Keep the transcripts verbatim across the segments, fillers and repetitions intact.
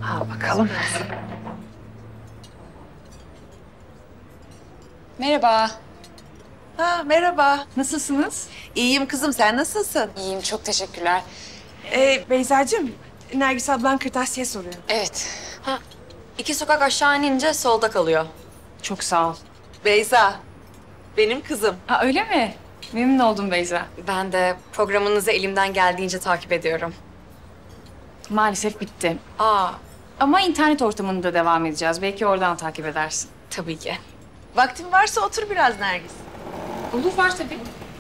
Al bakalım. Merhaba. Ha, merhaba. Nasılsınız? İyiyim kızım, sen nasılsın? İyiyim, çok teşekkürler. Ee, Beyza'cığım, Nergis ablan kırtasiye soruyor. Evet. Ha, iki sokak aşağı inince solda kalıyor. Çok sağ ol. Beyza, benim kızım. Ha, öyle mi? Memnun oldum Beyza. Ben de programınızı elimden geldiğince takip ediyorum. Maalesef bitti. Aa, Ama internet ortamında devam edeceğiz. Belki oradan takip edersin. tabii ki. Vaktin varsa otur biraz Nergis. Olur, var tabii.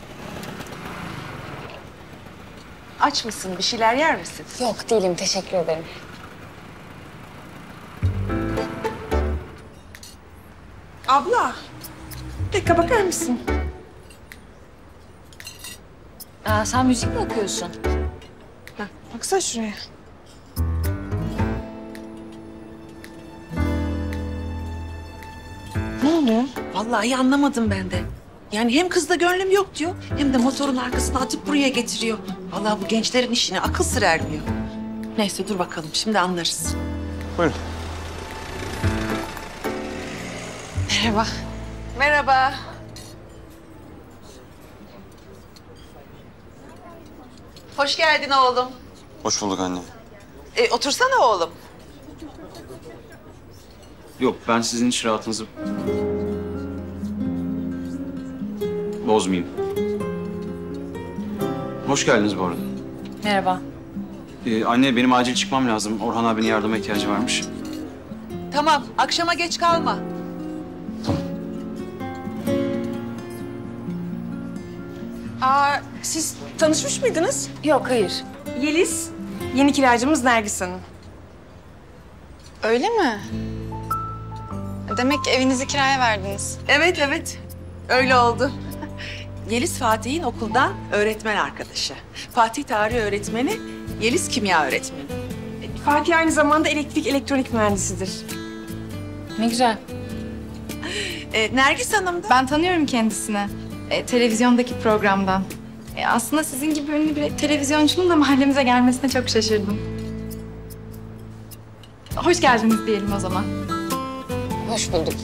Aç mısın, bir şeyler yer misin? Yok değilim, teşekkür ederim. Abla, bir dakika bakar mısın? Aa, sen müzik mi okuyorsun? Ha, baksana şuraya. Ne oluyor? Vallahi anlamadım ben de. Yani hem kızda gönlüm yok diyor, hem de motorun arkasına atıp buraya getiriyor. Vallahi bu gençlerin işine akıl sır ermiyor. Neyse dur bakalım, şimdi anlarız. Buyurun. Merhaba. Merhaba. Hoş geldin oğlum. Hoş bulduk anne. E, otursana oğlum. Yok, ben sizin iş rahatınızı bozmayayım. Hoş geldiniz bu arada. Merhaba. Ee, anne, benim acil çıkmam lazım. Orhan abinin yardıma ihtiyacı varmış. Tamam, akşama geç kalma. Aa, siz tanışmış mıydınız? Yok, hayır. Yeliz, yeni kiracımız Nergis Hanım. Öyle mi? Demek evinizi kiraya verdiniz. Evet, evet. Öyle oldu. Yeliz Fatih'in okuldan öğretmen arkadaşı. Fatih tarih öğretmeni, Yeliz kimya öğretmeni. Fatih aynı zamanda elektrik elektronik mühendisidir. Ne güzel. E, Nergis Hanım da... Ben tanıyorum kendisini. E, televizyondaki programdan. E, aslında sizin gibi ünlü bir televizyoncunun da mahallemize gelmesine çok şaşırdım. Hoş geldiniz diyelim o zaman. Hoş bulduk.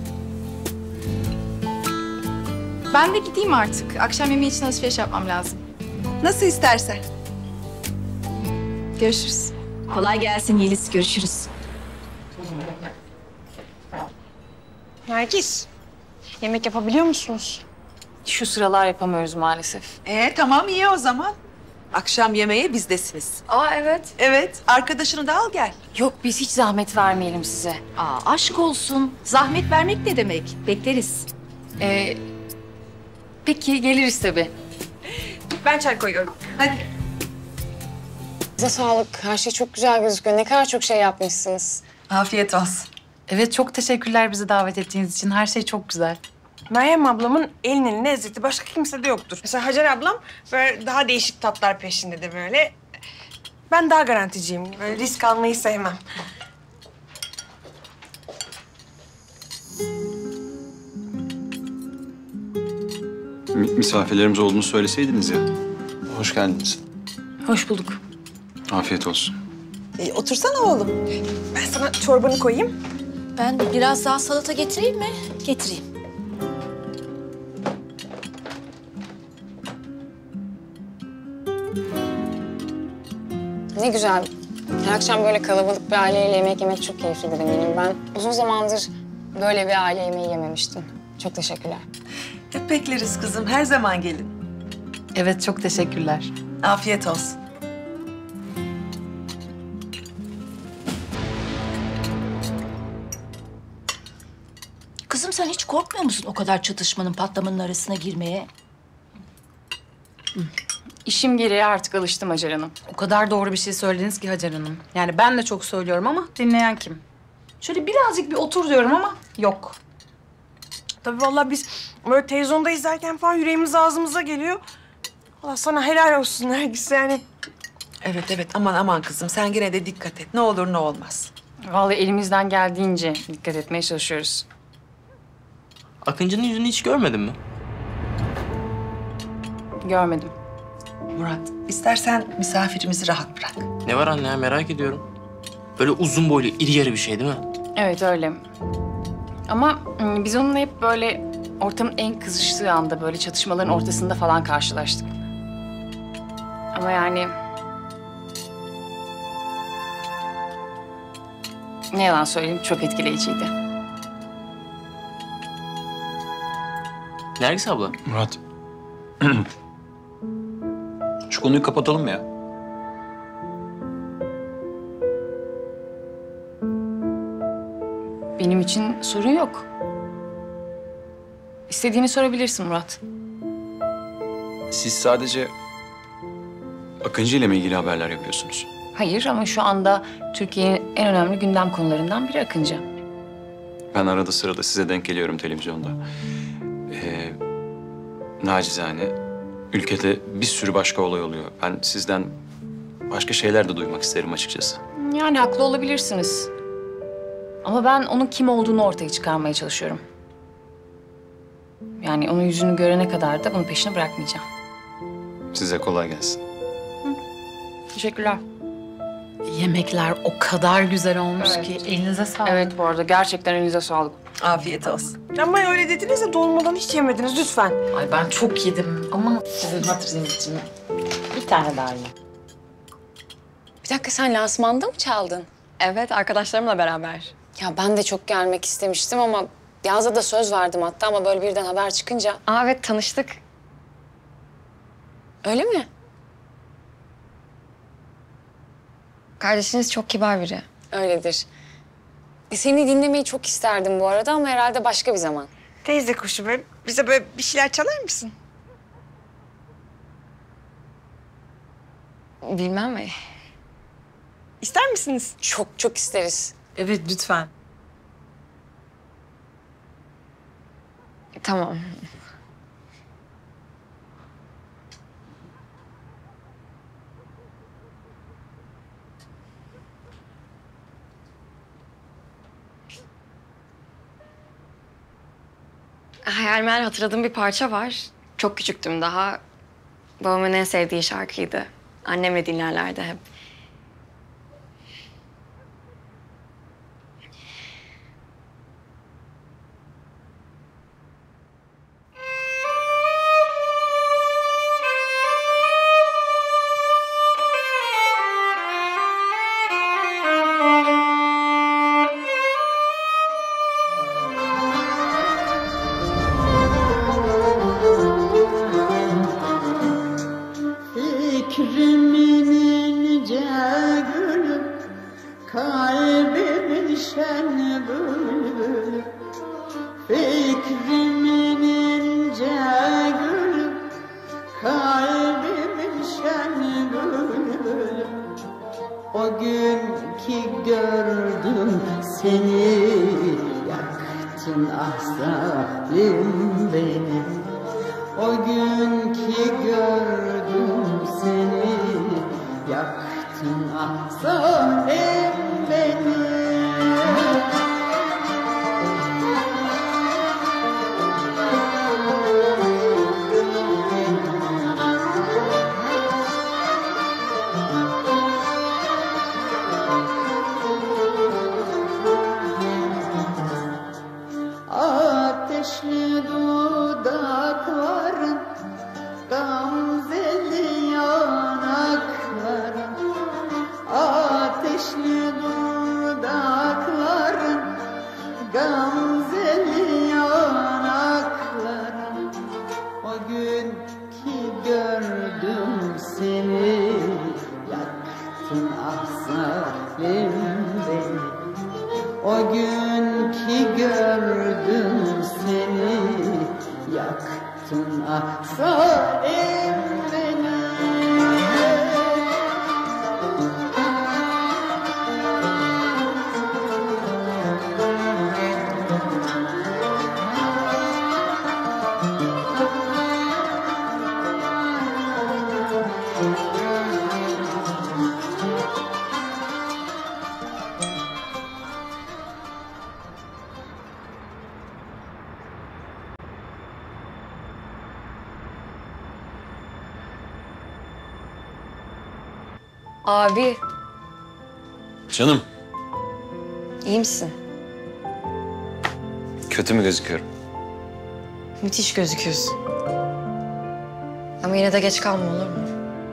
Ben de gideyim artık. Akşam yemeği için alışveriş yapmam lazım. Nasıl istersen. Görüşürüz. Kolay gelsin Yeliz. Görüşürüz. Nergis, yemek yapabiliyor musunuz? Şu sıralar yapamıyoruz maalesef. E, tamam iyi o zaman. Akşam yemeğe bizdesiniz. Aa, evet. Evet, arkadaşını da al gel. Yok, biz hiç zahmet vermeyelim size. Aa, aşk olsun. Zahmet vermek ne demek? Bekleriz. E, peki, geliriz tabii. Ben çay koyuyorum. Hadi. Size sağlık. Her şey çok güzel gözüküyor. Ne kadar çok şey yapmışsınız. Afiyet olsun. Evet, çok teşekkürler bizi davet ettiğiniz için. Her şey çok güzel. Meryem ablamın elinin lezzeti başka kimsede yoktur. Mesela Hacer ablam böyle daha değişik tatlar peşinde de böyle. Ben daha garanticiyim. Böyle risk almayı sevmem. Mi- misafirlerimiz olduğunu söyleseydiniz ya. Hoş geldiniz. Hoş bulduk. Afiyet olsun. E, otursana oğlum. Ben sana çorbanı koyayım. Ben biraz daha salata getireyim mi? Getireyim. Ne güzel. Her akşam böyle kalabalık bir aileyle yemek yemek çok keyiflidir eminim. Ben uzun zamandır böyle bir aile yemeği yememiştim. Çok teşekkürler. Hep bekleriz kızım, her zaman gelin. Evet, çok teşekkürler. Afiyet olsun. Kızım sen hiç korkmuyor musun o kadar çatışmanın, patlamanın arasına girmeye? İşim gereği artık alıştım Hacer Hanım. O kadar doğru bir şey söylediniz ki Hacer Hanım. Yani ben de çok söylüyorum ama dinleyen kim? Şöyle birazcık bir otur diyorum ama yok. Tabii vallahi biz böyle televizyonda izlerken falan yüreğimiz ağzımıza geliyor. Allah sana helal olsun Nergis yani. Evet, evet. Aman aman kızım, sen yine de dikkat et. Ne olur ne olmaz. Vallahi elimizden geldiğince dikkat etmeye çalışıyoruz. Akıncı'nın yüzünü hiç görmedin mi? Görmedim. Murat, istersen misafirimizi rahat bırak. Ne var anne ya, merak ediyorum. Böyle uzun boylu, iri yarı bir şey değil mi? Evet öyle. Ama ım, biz onunla hep böyle ortamın en kızıştığı anda böyle çatışmaların ortasında falan karşılaştık. Ama yani... Ne yalan söyleyeyim, çok etkileyiciydi. Nergis abla. Murat. Şu konuyu kapatalım mı ya? Benim için sorun yok. İstediğini sorabilirsin Murat. Siz sadece Akıncı ile mi ilgili haberler yapıyorsunuz? Hayır ama şu anda Türkiye'nin en önemli gündem konularından biri Akıncı. Ben arada sırada size denk geliyorum televizyonda. Ee, nacizane ülkede bir sürü başka olay oluyor. Ben sizden başka şeyler de duymak isterim açıkçası. Yani haklı olabilirsiniz. Ama ben onun kim olduğunu ortaya çıkarmaya çalışıyorum. Yani onun yüzünü görene kadar da bunun peşini bırakmayacağım. Size kolay gelsin. Teşekkürler. Yemekler o kadar güzel olmuş Evet. ki elinize sağlık. Evet bu arada gerçekten elinize sağlık. Afiyet olsun. Ama öyle dediniz de dolmadan hiç yemediniz lütfen. Ay ben çok yedim ama sizin hatırınız için bir tane daha yiyeyim. Bir dakika sen lansmanda mı çaldın? Evet, arkadaşlarımla beraber. Ya ben de çok gelmek istemiştim ama Yaz'a da söz verdim hatta ama böyle birden haber çıkınca. Aa, evet, tanıştık. Öyle mi? Kardeşiniz çok kibar biri. Öyledir. E, seni dinlemeyi çok isterdim bu arada ama herhalde başka bir zaman. Teyze kuşu böyle bize böyle bir şeyler çalar mısın? Bilmem mi? İster misiniz? Çok çok isteriz. Evet lütfen. Tamam. Hayal meyal hatırladığım bir parça var. Çok küçüktüm daha. Babamın en sevdiği şarkıydı. Annemle dinlerlerdi hep. Fikrimin ince gülü, kalbimin şen bülbülü. Fikrimin ince gülü, kalbimin şen bülbülü. O gün ki gördüm seni, yaktın ah zalim beni. O gün ki gördüm seni, yaktın ah zalim beni. Ateşli dudakların, gamzeli yanakların. Ateşli dudakların, gamzeli yanakların. O gün ki gördüm seni, yaktın ah zalim beni. O gün ki gördüm seni, yaktın ah zalim beni. Abi, Canım. İyi misin? Kötü mü gözüküyorum? Müthiş gözüküyorsun. Ama yine de geç kalma, olur mu?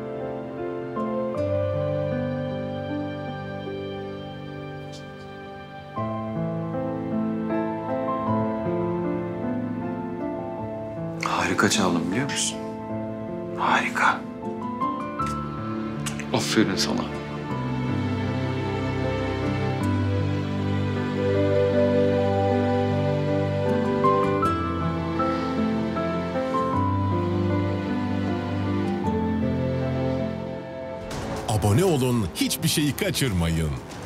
Harika çaldım biliyor musun? Harika. Aferin sana. Abone olun, hiçbir şeyi kaçırmayın.